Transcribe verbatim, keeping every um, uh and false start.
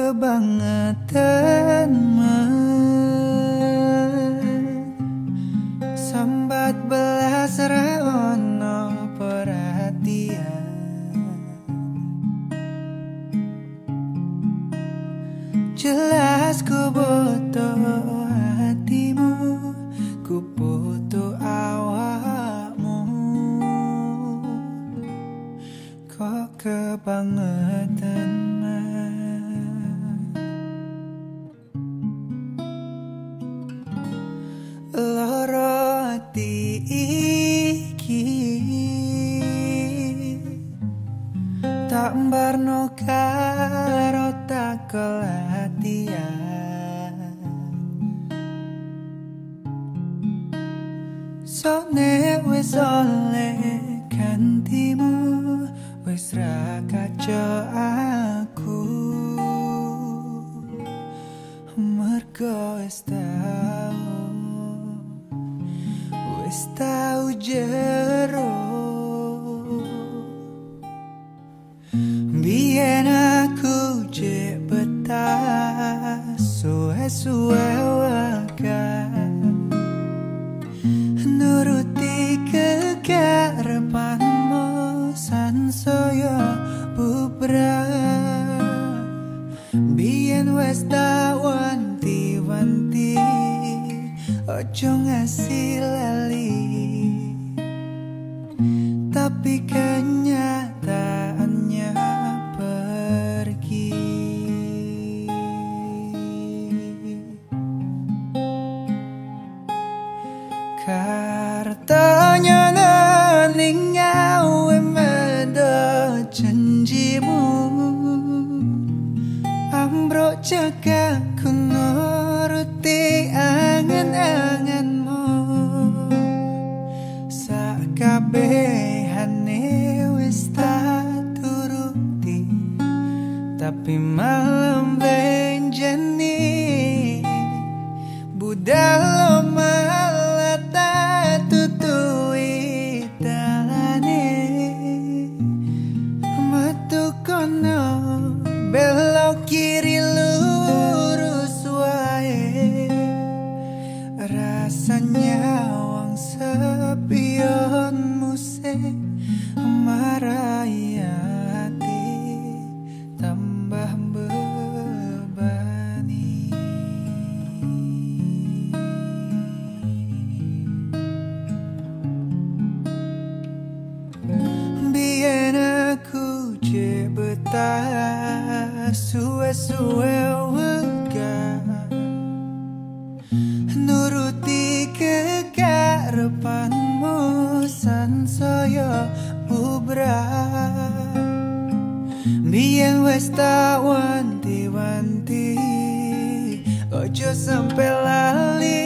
kebangetan sambat belas ono perhatian. Jelas ku butuh hatimu, ku butuh awakmu. Kok kebangetan loro ati iki tak mbarno karo tak kelatian. Sone wis oleh gantimu, wis ra kaca aku, mergo wis tau wis tau jero. Biyen aku jek betah suwe-suwe wakan nuruti kekarepanmu sansaya bubrah. Biyen wis tak wanti-wanti ojo ngasih lali, tapi kenyataannya pergi. Kartanya ning ngawe medo janjimu, ambruk cekakku nuruti angen-angenmu. Sakabehane wis tak turuti, tapi malam benjani budal malah tak tutui dalane. Metu kono belok kiri lurus wae, rasanya wong sepion musik marai hati tambah bebani. Biyen aku jek betah suwe-suwe wegah nuruti kekarepanmu sansaya bubrah. Biyen wis tak wanti-wanti ojo sampe lali,